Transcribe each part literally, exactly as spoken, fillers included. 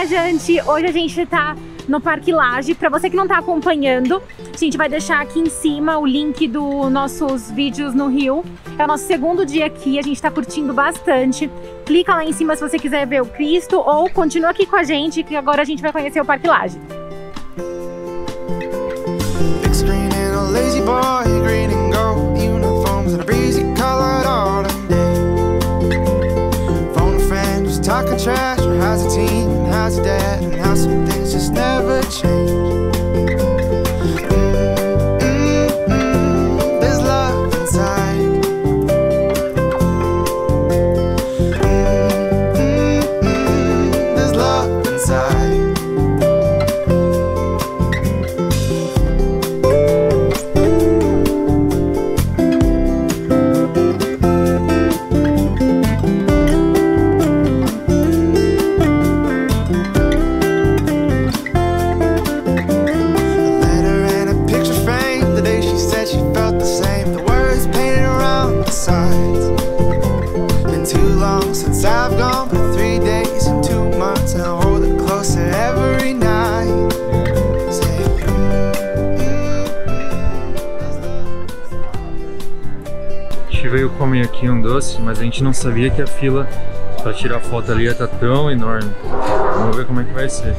viajante! Hoje a gente tá no Parque Lage. Pra você que não tá acompanhando, a gente vai deixar aqui em cima o link dos nossos vídeos no Rio. É o nosso segundo dia aqui, a gente tá curtindo bastante. Clica lá em cima se você quiser ver o Cristo ou continua aqui com a gente que agora a gente vai conhecer o Parque Lage. Talking trash, or how's the team, and how's the dad, and how some things just never change. Mm-mm-mm, there's love inside. Mm-mm-mm, there's love inside. A gente veio comer aqui um doce, mas a gente não sabia que a fila para tirar foto ali ia estar tão enorme. Vamos ver como é que vai ser.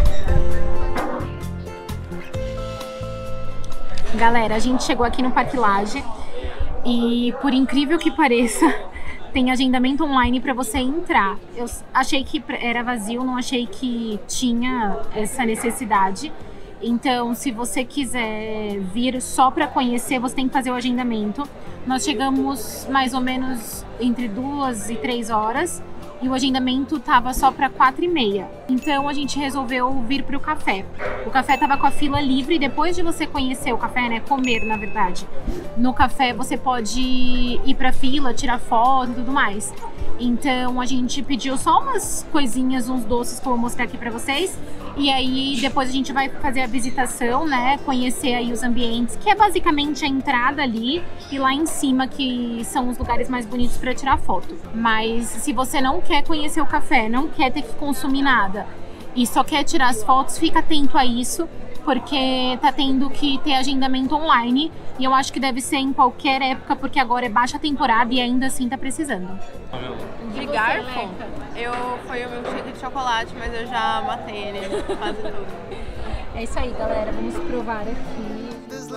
Galera, a gente chegou aqui no Parque Lage e, por incrível que pareça, tem agendamento online para você entrar. Eu achei que era vazio, não achei que tinha essa necessidade. Então, se você quiser vir só para conhecer, você tem que fazer o agendamento. Nós chegamos mais ou menos entre duas e três horas e o agendamento tava só para quatro e meia. Então a gente resolveu vir para o café. O café tava com a fila livre. Depois de você conhecer o café, né, comer na verdade, no café você pode ir para fila, tirar foto e tudo mais. Então a gente pediu só umas coisinhas, uns doces que eu vou mostrar aqui para vocês. E aí depois a gente vai fazer a visitação, né, conhecer aí os ambientes, que é basicamente a entrada ali e lá em cima que são os lugares mais bonitos para tirar foto. Mas se você não quer conhecer o café, não quer ter que consumir nada e só quer tirar as fotos, fica atento a isso, porque tá tendo que ter agendamento online e eu acho que deve ser em qualquer época, porque agora é baixa temporada e ainda assim tá precisando. De garfo, eu foi o meu shake de chocolate, mas eu já matei ele quase tudo. É isso aí, galera, vamos provar aqui.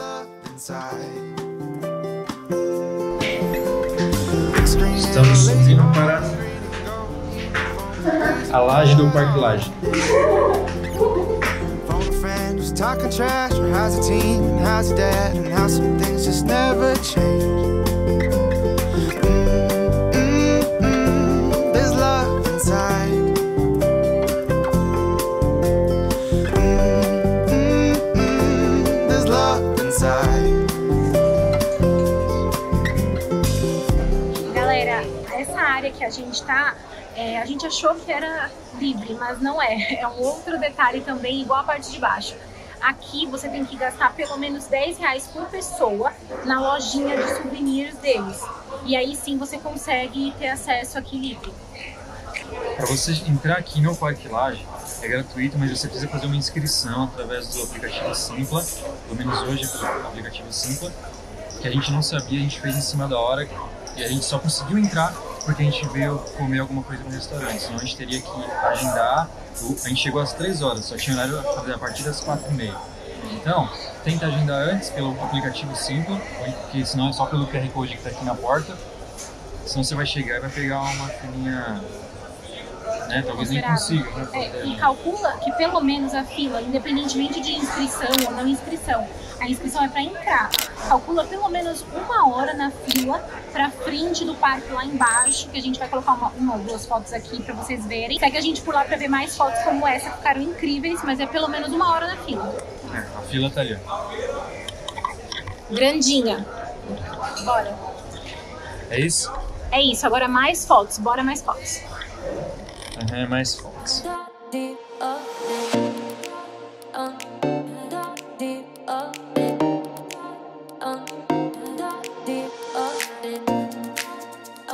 Estamos indo para a laje do Parque Lage. Talking trash, or how's the team, and how's the dad, and how some things just never change. Mm-mm-mm, there's love inside. Mm-mm-mm, there's love inside. Galera, essa área que a gente tá, é, a gente achou que era livre, mas não é. É um outro detalhe também, igual a parte de baixo. Aqui você tem que gastar pelo menos dez reais por pessoa na lojinha de souvenirs deles. E aí sim você consegue ter acesso aqui livre. Para você entrar aqui no Parque Lage é gratuito, mas você precisa fazer uma inscrição através do aplicativo Simpla. Pelo menos hoje é pelo aplicativo Simpla, que a gente não sabia, a gente fez em cima da hora e a gente só conseguiu entrar porque a gente veio comer alguma coisa no restaurante, senão a gente teria que agendar. A gente chegou às três horas, só tinha horário para fazer a partir das quatro e meia. Então, tenta agendar antes pelo aplicativo Simpla, porque senão é só pelo Q R Code que está aqui na porta. Senão você vai chegar e vai pegar uma filinha, né? Talvez nem consiga. Né? É, e calcula que pelo menos a fila, independentemente de inscrição ou não inscrição, a inscrição é para entrar. Calcula pelo menos uma hora na fila pra frente do parque lá embaixo, que a gente vai colocar uma, uma ou duas fotos aqui pra vocês verem. Segue a gente por lá pra ver mais fotos como essa, que ficaram incríveis, mas é pelo menos uma hora na fila. É, a fila tá ali. Grandinha. Bora. É isso? É isso, agora mais fotos, bora mais fotos. Uhum, mais fotos.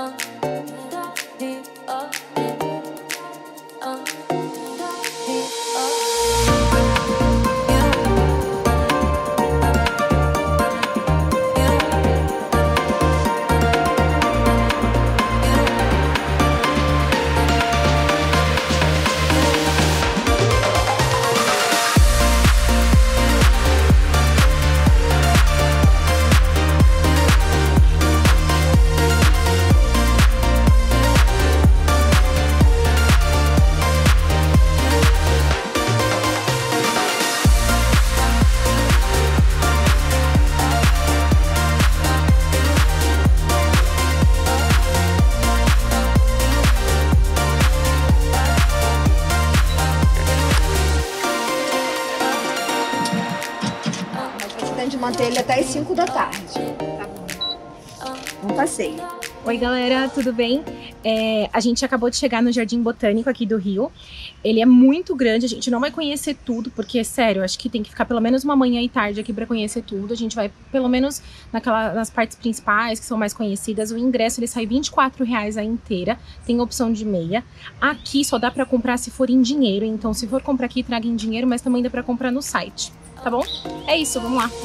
Uh manter ele até as cinco da tarde. Tá bom. Um passeio. Oi galera, tudo bem? É, a gente acabou de chegar no Jardim Botânico aqui do Rio. Ele é muito grande, a gente não vai conhecer tudo, porque, sério, acho que tem que ficar pelo menos uma manhã e tarde aqui pra conhecer tudo. A gente vai pelo menos naquela, nas partes principais, que são mais conhecidas. O ingresso ele sai vinte e quatro reais a inteira, tem opção de meia. Aqui só dá pra comprar se for em dinheiro, então se for comprar aqui, traga em dinheiro, mas também dá pra comprar no site, tá bom? É isso, vamos lá!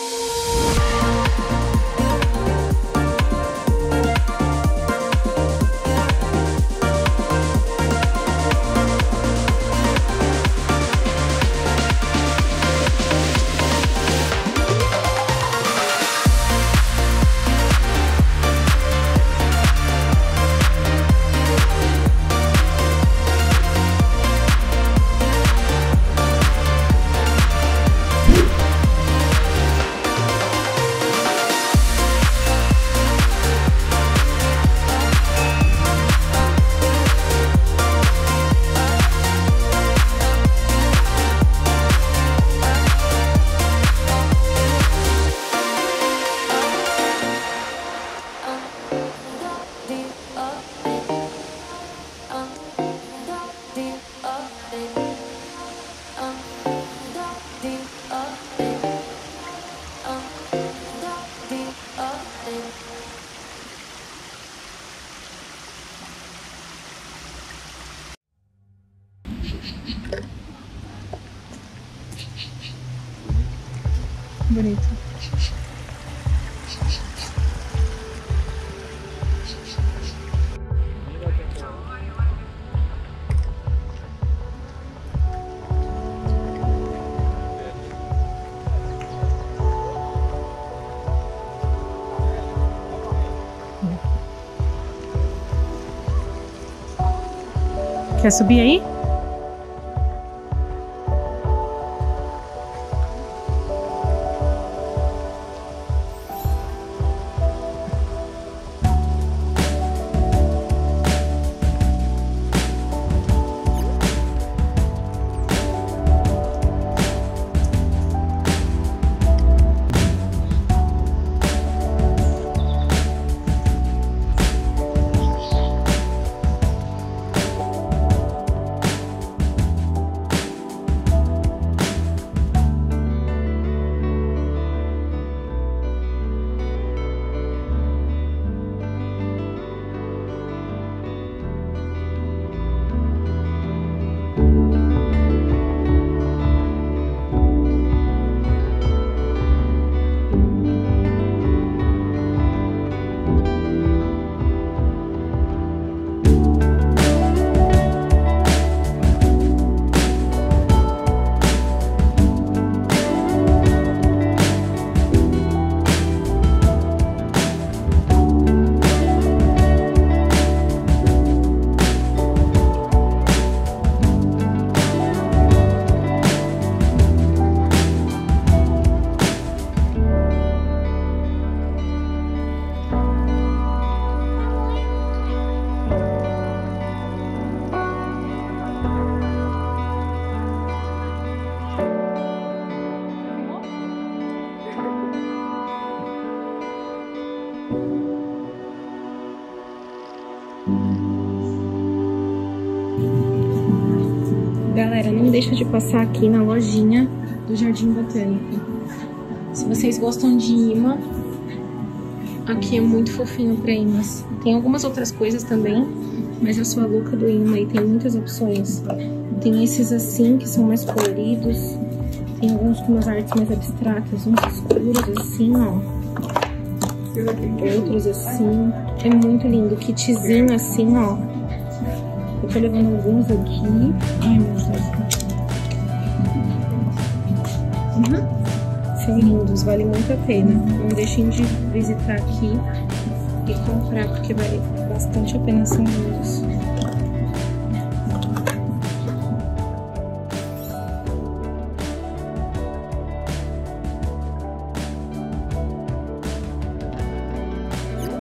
Bonito. Quer subir aí? Galera, não deixa de passar aqui na lojinha do Jardim Botânico. Se vocês gostam de imã, aqui é muito fofinho pra imãs. Tem algumas outras coisas também, mas eu sou a louca do imã e tem muitas opções. Tem esses assim, que são mais coloridos. Tem alguns com umas artes mais abstratas, uns escuros assim, ó. Outros assim. É muito lindo. Kitzinho assim, ó. Eu tô levando alguns aqui. Ai, meu Deus. Uhum. São lindos, vale muito a pena. Não deixem de visitar aqui e comprar, porque vale bastante a pena, são lindos.